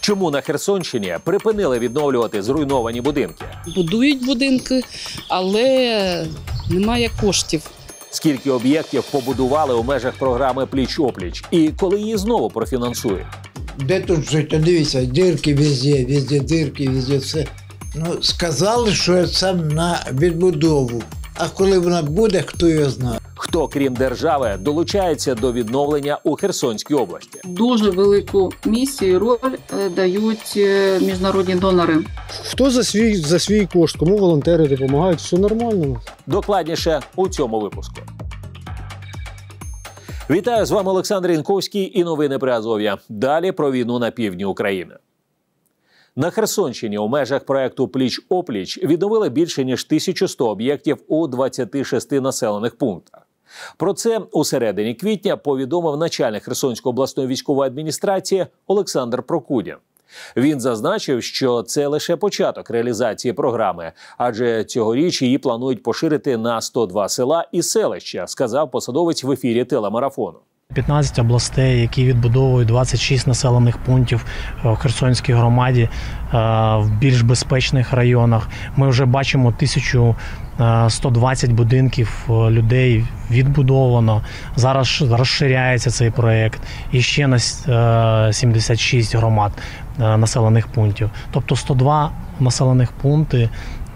Чому на Херсонщині припинили відновлювати зруйновані будинки? Будують будинки, але немає коштів. Скільки об'єктів побудували у межах програми «Пліч-опліч» і коли її знову профінансують? Де тут жити? Дивіться, дірки везде, везде дірки, везде все. Ну, сказали, що це на відбудову. А коли вона буде, хто його знає. Хто, крім держави, долучається до відновлення у Херсонській області? Дуже велику місію і роль дають міжнародні донори. Хто за свій кошт, кому волонтери допомагають, все нормально. Докладніше у цьому випуску. Вітаю, з вами Олександр Янковський і новини Приазов'я. Далі про війну на півдні України. На Херсонщині у межах проєкту «Пліч-опліч» відновили більше ніж 1100 об'єктів у 26 населених пунктах. Про це у середині квітня повідомив начальник Херсонської обласної військової адміністрації Олександр Прокудін. Він зазначив, що це лише початок реалізації програми, адже цьогоріч її планують поширити на 102 села і селища, сказав посадовець в ефірі телемарафону. 15 областей, які відбудовують 26 населених пунктів в Херсонській громаді в більш безпечних районах. Ми вже бачимо 1120 будинків людей відбудовано. Зараз розширяється цей проєкт. І ще на 76 громад населених пунктів. Тобто 102 населених пункти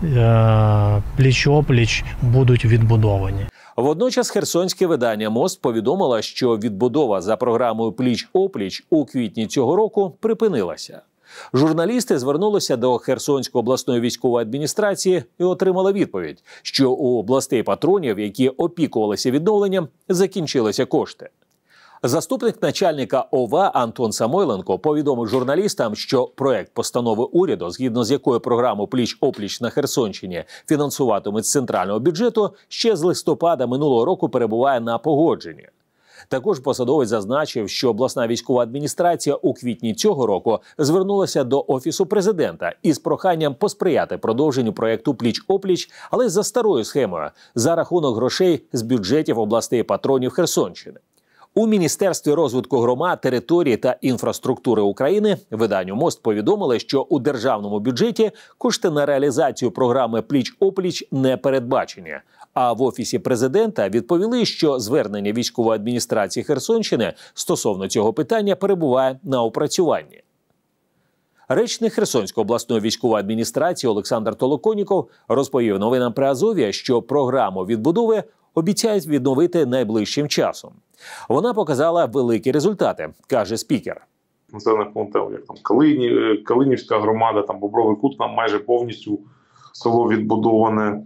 пліч-опліч будуть відбудовані. Водночас херсонське видання «Мост» повідомило, що відбудова за програмою «Пліч-опліч» у квітні цього року припинилася. Журналісти звернулися до Херсонської обласної військової адміністрації і отримали відповідь, що у областей патронів, які опікувалися відновленням, закінчилися кошти. Заступник начальника ОВА Антон Самойленко повідомив журналістам, що проект постанови уряду, згідно з якою програму «Пліч-опліч» на Херсонщині фінансуватимуть з центрального бюджету, ще з листопада минулого року перебуває на погодженні. Також посадовець зазначив, що обласна військова адміністрація у квітні цього року звернулася до Офісу президента із проханням посприяти продовженню проєкту «Пліч-опліч», але за старою схемою, за рахунок грошей з бюджетів областей патронів Херсонщини. У Міністерстві розвитку громад, території та інфраструктури України виданню «Мост» повідомили, що у державному бюджеті кошти на реалізацію програми «Пліч-опліч» не передбачені. А в Офісі президента відповіли, що звернення військової адміністрації Херсонщини стосовно цього питання перебуває на опрацюванні. Речник Херсонської обласної військової адміністрації Олександр Толоконніков розповів новинам Приазов'я, що програму відбудови обіцяють відновити найближчим часом. Вона показала великі результати, каже спікер. Населених пунктів, як там Калинівська громада, там Бобровий Кут, там майже повністю село відбудоване.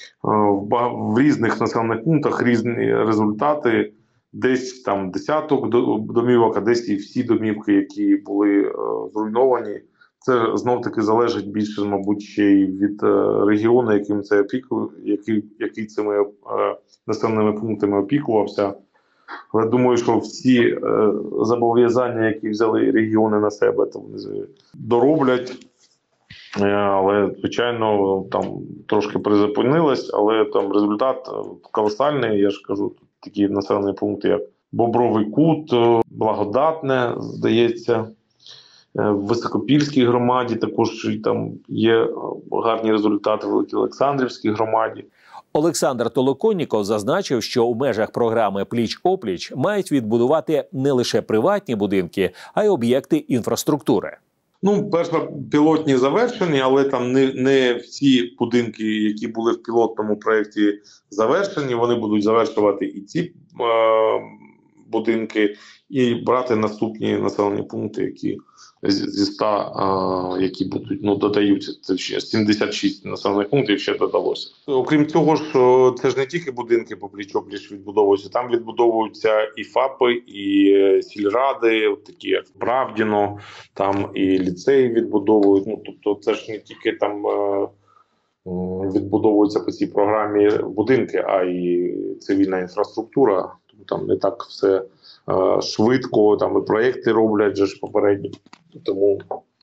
В різних населених пунктах різні результати. Десь там десяток домівок, а десь і всі домівки, які були зруйновані. Це знов-таки залежить більше, мабуть, ще й від регіону, яким це який цими населеними пунктами опікувався. Але думаю, що всі зобов'язання, які взяли регіони на себе, то вони дороблять. Але, звичайно, там трошки призупинилось, але там результат колосальний. Я ж кажу, такі населені пункти, як Бобровий Кут, Благодатне, здається, в Високопільській громаді також там є гарні результати, в Великій Олександрівській громаді. Олександр Толоконніков зазначив, що у межах програми «Пліч-опліч» мають відбудувати не лише приватні будинки, а й об'єкти інфраструктури. Ну, перші пілотні завершені, але там не всі будинки, які були в пілотному проєкті, завершені. Вони будуть завершувати і ці будинки, і брати наступні населені пункти, які зі 100, які будуть, додаються. Це ще 76 населених пунктів ще додалося. Окрім цього, це ж не тільки будинки по пліч-опліч відбудовуються, там відбудовуються і ФАПи, і сільради, такі як Правдіно, там і ліцеї відбудовують. Тобто це ж не тільки там відбудовуються по цій програмі будинки, а й цивільна інфраструктура. Там не так все швидко, там і проєкти роблять же ж попередні, тому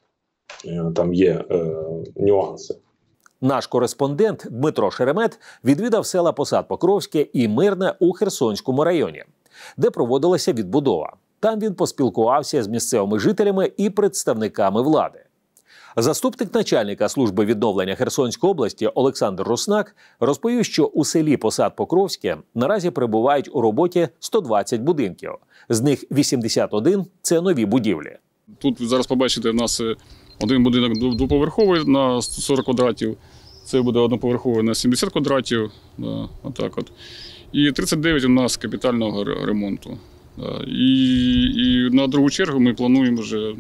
там є нюанси. Наш кореспондент Дмитро Шеремет відвідав села Посад Покровське і Мирне у Херсонському районі, де проводилася відбудова. Там він поспілкувався з місцевими жителями і представниками влади. Заступник начальника служби відновлення Херсонської області Олександр Руснак розповів, що у селі Посад-Покровське наразі перебувають у роботі 120 будинків. З них 81 – це нові будівлі. Тут зараз побачите, в нас один будинок двоповерховий на 40 квадратів, це буде одноповерховий на 70 квадратів, отак от. І 39 у нас капітального ремонту. І на другу чергу ми плануємо вже,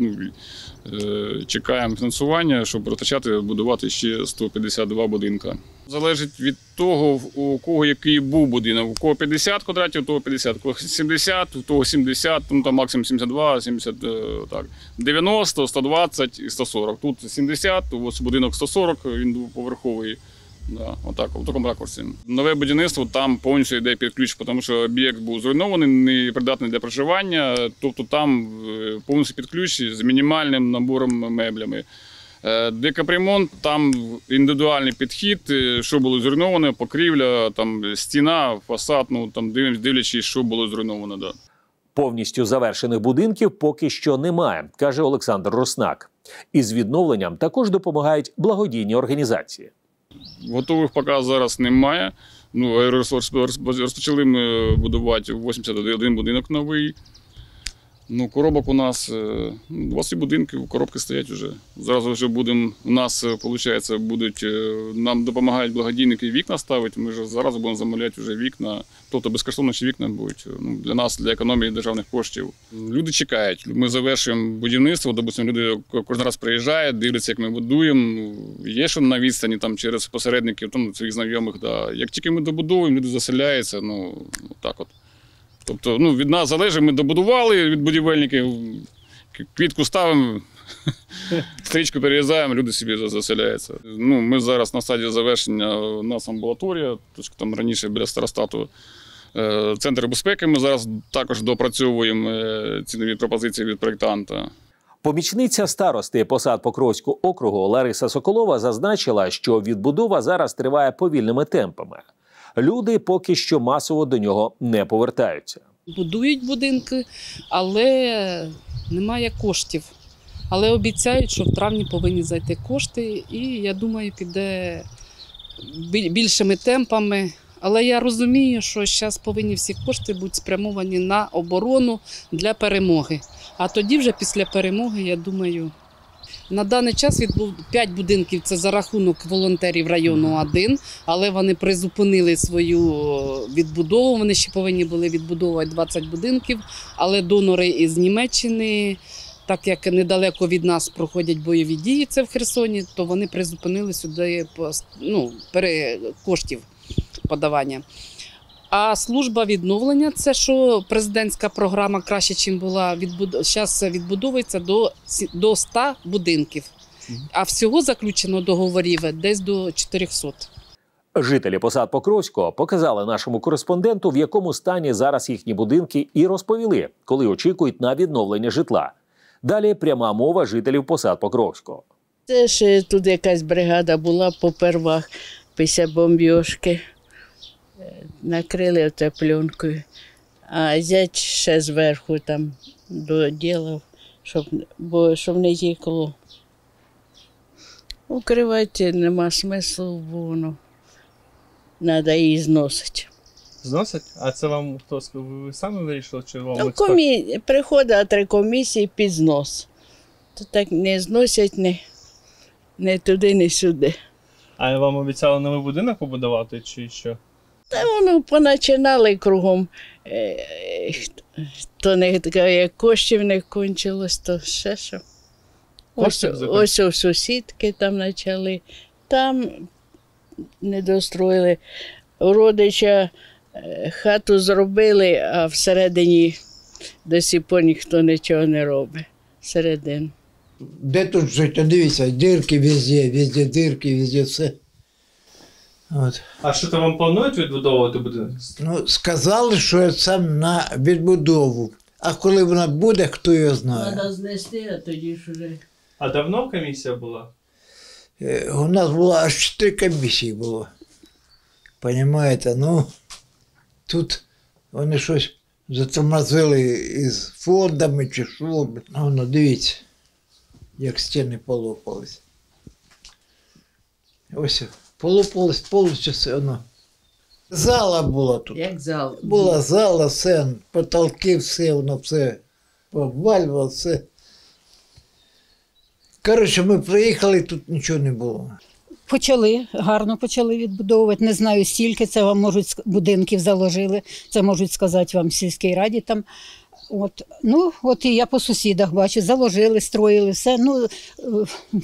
чекаємо фінансування, щоб будувати ще 152 будинка. Залежить від того, у кого який був будинок. У кого 50 квадратів, у того 50, у кого 70, у того 70, там максимум 72, 70, так, 90, 120 і 140. Тут 70, ось будинок 140, він двоповерховий. Да, отак, в такому ракурсі. Нове будівництво там повністю йде під ключ, тому що об'єкт був зруйнований, не придатний для проживання, тобто там повністю під ключ з мінімальним набором меблями. Де капремонт, там індивідуальний підхід, що було зруйновано, покрівля, там стіна, фасад, там дивлячись, що було зруйновано. Да. Повністю завершених будинків поки що немає, каже Олександр Руснак. Із відновленням також допомагають благодійні організації. Готових поки зараз немає. Розпочали ми будувати 81 будинок новий. Коробок у нас 20 будинків, коробки стоять вже. Зараз вже будемо, у нас, виходить, нам допомагають благодійники вікна ставити, ми вже зараз будемо замовляти вже вікна, тобто безкоштовно ще вікна будуть для нас, для економії державних коштів. Люди чекають, ми завершуємо будівництво, допустимо, люди кожен раз приїжджають, дивляться, як ми будуємо, є що на відстані там, через посередників, своїх знайомих. Да. Як тільки ми добудовуємо, люди заселяються, так от. Тобто, від нас залежить, ми добудували від будівельників, квітку ставимо, стрічку перерізаємо, люди собі заселяються. Ми зараз на стадії завершення, у нас амбулаторія, там раніше біля старостату, центр безпеки, ми зараз також допрацьовуємо цінові пропозиції від проєктанта. Помічниця старости Посад-Покровського округу Лариса Соколова зазначила, що відбудова зараз триває повільними темпами. Люди поки що масово до нього не повертаються. Будують будинки, але немає коштів. Але обіцяють, що в травні повинні зайти кошти, і, я думаю, піде більшими темпами. Але я розумію, що зараз повинні всі кошти бути спрямовані на оборону для перемоги. А тоді вже після перемоги, я думаю, на даний час 5 будинків – це за рахунок волонтерів району 1, але вони призупинили свою відбудову, вони ще повинні були відбудовувати 20 будинків, але донори із Німеччини, так як недалеко від нас проходять бойові дії, це в Херсоні, то вони призупинили сюди коштів подавання. А служба відновлення – це що президентська програма краще, ніж була, зараз відбудовується до 100 будинків. А всього заключено договорів десь до 400. Жителі Посад-Покровського показали нашому кореспонденту, в якому стані зараз їхні будинки, і розповіли, коли очікують на відновлення житла. Далі пряма мова жителів Посад-Покровського. Це ж тут якась бригада була попервах після бомбьошки. Накрили пленкою, а зять ще зверху там доділав, щоб не тікло. Укривати нема смислу, бо воно треба її зносити. Зносить? А це вам хто сказав? Ви самі вирішили, чи вам приходить 3 комісії під знос. То так не зносять не туди, не сюди. А вам обіцяли новий будинок побудувати, чи що? Та воно поначинали кругом. То як коштів не кончилось, то ще що. Ось у сусідки там почали, там не достроїли. У родича хату зробили, а всередині до сих пор ніхто нічого не робить. Всередину. Де тут жити? Дивіться, дирки везде дирки, везде все. От. А що там вам планують відбудовувати будинок? Сказали, що це на відбудову. А коли вона буде, хто його знає. Треба знести, а тоді ж вже. А давно комісія була? У нас було аж 4 комісії було. Понімаєте, тут вони щось затормозили із фондами чи що. Воно, дивіться, як стіни полопались. Ось, полопалось повністю все воно. Зала була тут. Як зал. Була зала, все, потолки, все, воно все обвалювало, все. Коротше, ми приїхали, тут нічого не було. Гарно почали відбудовувати. Не знаю, стільки це вам можуть будинків заложили, це можуть сказати вам в сільській раді там. От і я по сусідах бачу, заложили, строїли все. В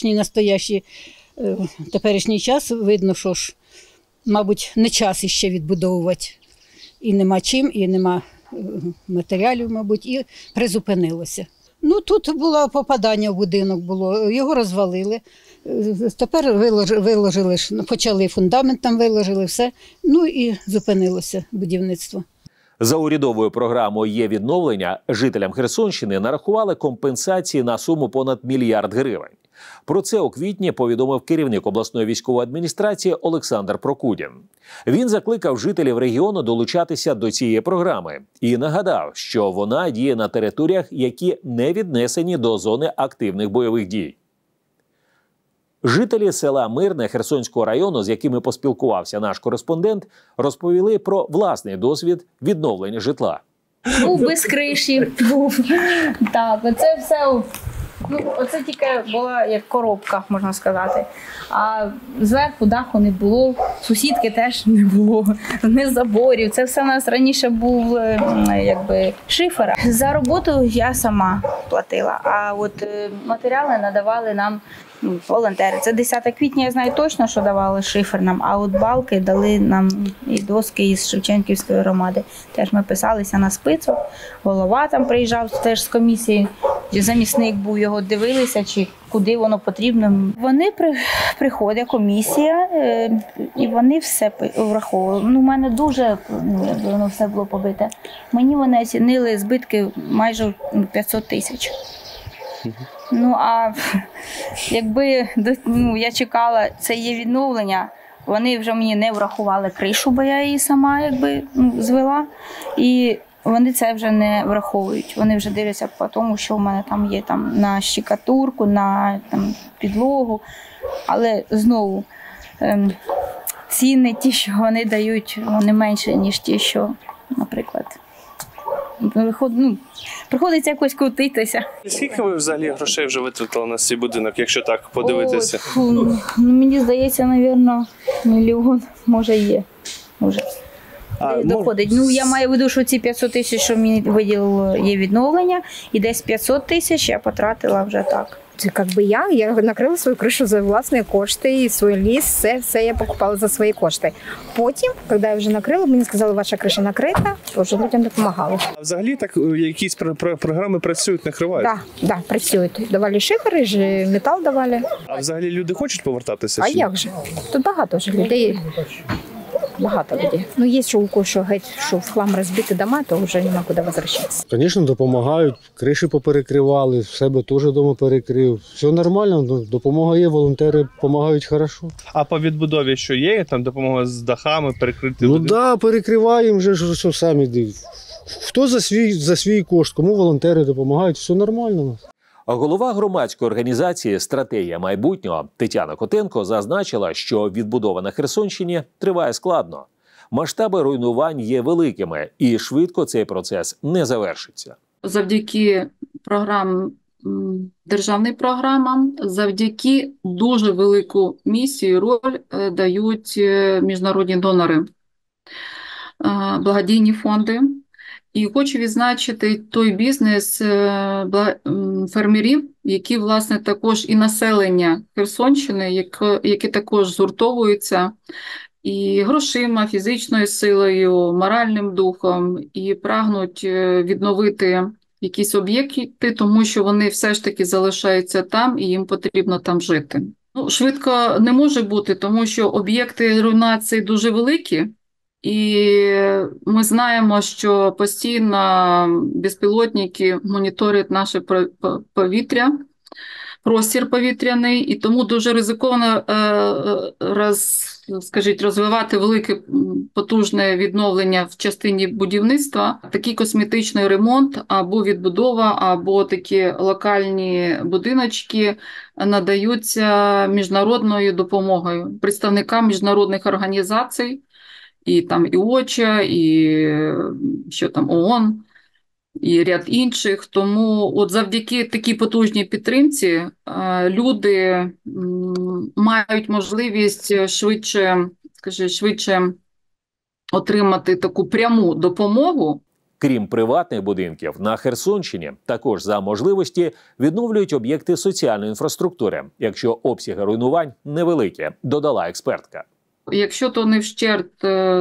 теперішній час видно, що ж, мабуть, не час іще відбудовувати. І нема чим, і нема матеріалів, мабуть, і призупинилося. Тут було попадання в будинок, його розвалили. Тепер виложили, почали фундамент, там виложили все, і зупинилося будівництво. За урядовою програмою «Є відновлення» жителям Херсонщини нарахували компенсації на суму понад 1 мільярд гривень. Про це у квітні повідомив керівник обласної військової адміністрації Олександр Прокудін. Він закликав жителів регіону долучатися до цієї програми і нагадав, що вона діє на територіях, які не віднесені до зони активних бойових дій. Жителі села Мирне Херсонського району, з якими поспілкувався наш кореспондент, розповіли про власний досвід відновлення житла. Був без криші, був. Так, оце все, оце тільки була як коробка, можна сказати. А зверху даху не було, сусідки теж не було, не заборів. Це все у нас раніше був шифер. За роботу я сама платила, а от матеріали надавали нам волонтери. Це 10 квітня, я знаю точно, що давали шифер нам, а от балки дали нам і доски із Шевченківської громади. Теж ми писалися на спицу, голова там приїжджав теж з комісії, замісник був, його дивилися, чи куди воно потрібно. Вони приходить, комісія, і вони все враховували. У мене дуже, якби воно все було побите. Мені вони оцінили збитки майже 500 тисяч. А якби я чекала, це є відновлення, вони вже мені не врахували кришу, бо я її сама звела, і вони це вже не враховують. Вони вже дивляться по тому, що в мене там є на щикатурку, на підлогу, але знову ціни ті, що вони дають, вони менше, ніж ті, що, наприклад, приходиться якось крутитися. Скільки ви взагалі грошей вже витратили на цей будинок, якщо так подивитися? Мені здається, мабуть, 1 мільйон, може, є. Може. Доходить. Я маю в виду, що ці 500 тисяч, що мені виділило, є відновлення, і десь 500 тисяч я потратила вже так. Я накрила свою кришу за власні кошти, і свій ліс, все я покупала за свої кошти. Потім, коли я вже накрила, мені сказали, ваша криша накрита, то вже людям допомагали. А взагалі так якісь програми працюють, накривають? Так, працюють. Давали шифер, метал давали. А взагалі люди хочуть повертатися? А як же? Тут багато вже людей. Багато людей. Є, що у когось, що в хлам розбиті дома, то вже нема куди повертатися. Звісно, допомагають, криші поперекривали, в себе теж вдома перекрив. Все нормально, допомога є, волонтери допомагають хорошо. А по відбудові що є? Там допомога з дахами, перекрити? Перекриваємо вже, що самі. Хто за свій кошт, кому волонтери допомагають, все нормально. Голова громадської організації «Стратегія майбутнього» Тетяна Котенко зазначила, що відбудова на Херсонщині триває складно. Масштаби руйнувань є великими, і швидко цей процес не завершиться. Завдяки державним програмам, завдяки дуже велику місію, роль дають міжнародні донори, благодійні фонди. І хочу відзначити той бізнес фермерів, які, власне, також і населення Херсонщини, які також згуртовуються і грошима, фізичною силою, моральним духом, і прагнуть відновити якісь об'єкти, тому що вони все ж таки залишаються там і їм потрібно там жити. Швидко не може бути, тому що об'єкти руйнації дуже великі. І ми знаємо, що постійно безпілотники моніторять наше повітря, простір повітряний, і тому дуже ризиковано розвивати великі потужне відновлення в частині будівництва, такий косметичний ремонт або відбудова, або такі локальні будиночки надаються міжнародною допомогою представникам міжнародних організацій, і там і ОЧА, і що там ООН, і ряд інших. Тому от завдяки такій потужній підтримці люди мають можливість швидше отримати таку пряму допомогу. Крім приватних будинків, на Херсонщині також за можливості відновлюють об'єкти соціальної інфраструктури, якщо обсяги руйнувань невеликі, додала експертка. Якщо то не вщерть,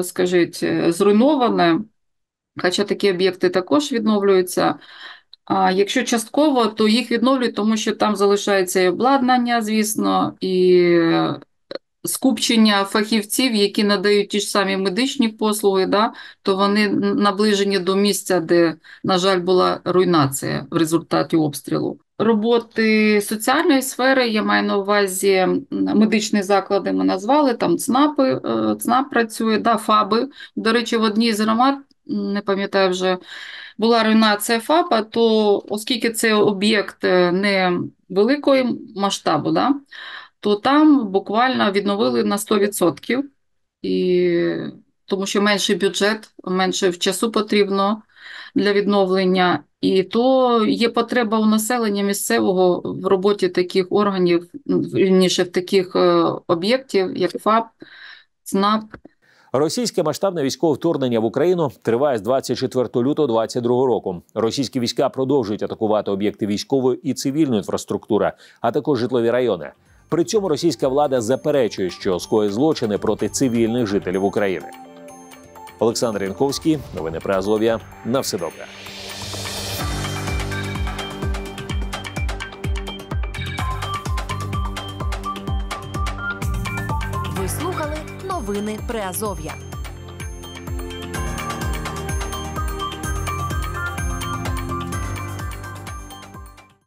зруйноване, хоча такі об'єкти також відновлюються, а якщо частково, то їх відновлюють, тому що там залишається і обладнання, звісно, і скупчення фахівців, які надають ті ж самі медичні послуги, да, то вони наближені до місця, де, на жаль, була руйнація в результаті обстрілу. Роботи соціальної сфери, я маю на увазі медичні заклади ми назвали, там ЦНАП працює, да, ФАБи. До речі, в одній з громад, не пам'ятаю вже, була руйнація ФАПа, то оскільки це об'єкт не великого масштабу, да, то там буквально відновили на 100%, тому що менший бюджет, менше часу потрібно для відновлення. І то є потреба у населення місцевого в роботі таких органів, вірніше, в таких об'єктів, як ФАП, ЦНАП. Російське масштабне військове вторгнення в Україну триває з 24 лютого 2022 року. Російські війська продовжують атакувати об'єкти військової і цивільної інфраструктури, а також житлові райони. При цьому російська влада заперечує, що скоїть злочини проти цивільних жителів України. Олександр Янковський, новини Приазов'я. На все добре. Ви слухали новини Приазов'я.